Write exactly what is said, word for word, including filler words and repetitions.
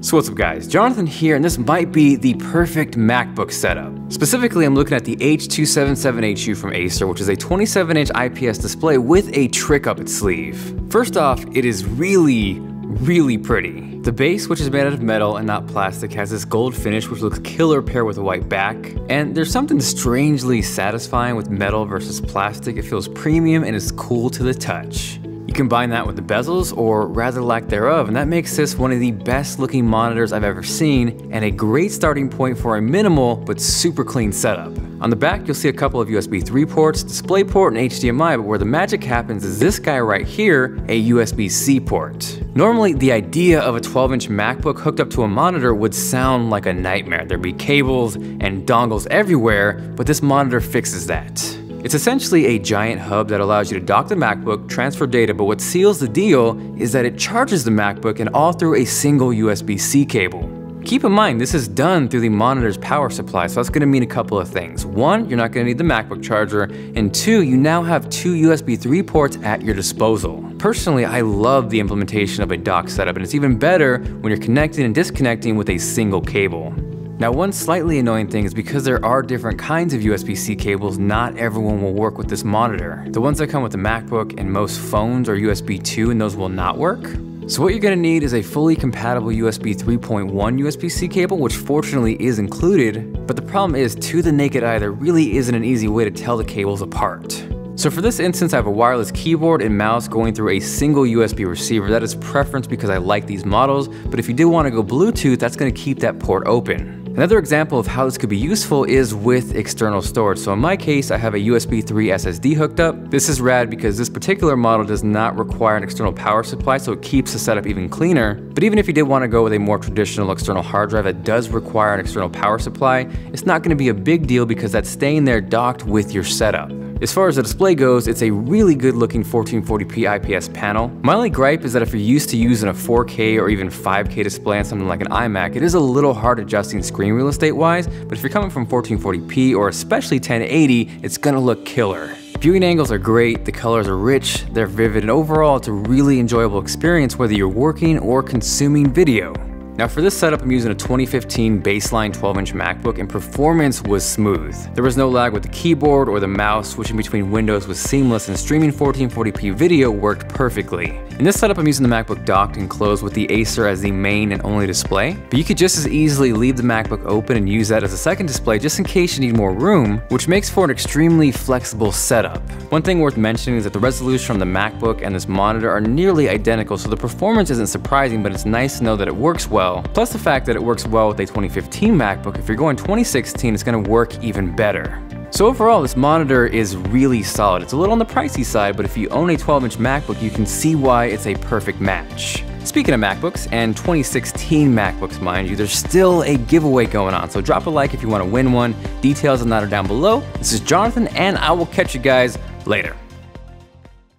So what's up guys, Jonathan here, and this might be the perfect MacBook setup. Specifically, I'm looking at the H two seventy-seven H U from Acer, which is a twenty-seven inch I P S display with a trick up its sleeve. First off, it is really, really pretty. The base, which is made out of metal and not plastic, has this gold finish which looks killer paired with a white back. And there's something strangely satisfying with metal versus plastic. It feels premium and is cool to the touch. You combine that with the bezels, or rather lack thereof, and that makes this one of the best looking monitors I've ever seen, and a great starting point for a minimal but super clean setup. On the back, you'll see a couple of U S B three ports, DisplayPort, and H D M I, but where the magic happens is this guy right here, a U S B C port. Normally, the idea of a twelve inch MacBook hooked up to a monitor would sound like a nightmare. There'd be cables and dongles everywhere, but this monitor fixes that. It's essentially a giant hub that allows you to dock the MacBook, transfer data, but what seals the deal is that it charges the MacBook, and all through a single U S B C cable. Keep in mind, this is done through the monitor's power supply, so that's going to mean a couple of things. One, you're not going to need the MacBook charger, and two, you now have two U S B three ports at your disposal. Personally, I love the implementation of a dock setup, and it's even better when you're connecting and disconnecting with a single cable. Now, one slightly annoying thing is because there are different kinds of U S B C cables, not everyone will work with this monitor. The ones that come with the MacBook and most phones are U S B two, and those will not work. So what you're gonna need is a fully compatible U S B three point one U S B C cable, which fortunately is included, but the problem is, to the naked eye, there really isn't an easy way to tell the cables apart. So for this instance, I have a wireless keyboard and mouse going through a single U S B receiver. That is preference because I like these models, but if you do want to go Bluetooth, that's going to keep that port open. Another example of how this could be useful is with external storage. So in my case, I have a U S B three S S D hooked up. This is rad because this particular model does not require an external power supply, so it keeps the setup even cleaner. But even if you did want to go with a more traditional external hard drive that does require an external power supply, it's not going to be a big deal because that's staying there docked with your setup. As far as the display goes, it's a really good looking fourteen forty p I P S panel. My only gripe is that if you're used to using a four K or even five K display on something like an iMac, it is a little hard adjusting screen real estate wise, but if you're coming from fourteen forty p or especially ten eighty, it's gonna look killer. Viewing angles are great, the colors are rich, they're vivid, and overall it's a really enjoyable experience whether you're working or consuming video. Now for this setup, I'm using a twenty fifteen baseline twelve inch MacBook, and performance was smooth. There was no lag with the keyboard or the mouse, switching between windows was seamless, and streaming fourteen forty p video worked perfectly. In this setup, I'm using the MacBook docked and closed with the Acer as the main and only display, but you could just as easily leave the MacBook open and use that as a second display just in case you need more room, which makes for an extremely flexible setup. One thing worth mentioning is that the resolution from the MacBook and this monitor are nearly identical, so the performance isn't surprising, but it's nice to know that it works well. Plus the fact that it works well with a twenty fifteen MacBook. If you're going twenty sixteen, it's going to work even better. So overall, this monitor is really solid. It's a little on the pricey side, but if you own a twelve inch MacBook, you can see why it's a perfect match. Speaking of MacBooks, and twenty sixteen MacBooks mind you, there's still a giveaway going on, so drop a like if you want to win one. Details on that are down below. This is Jonathan, and I will catch you guys later.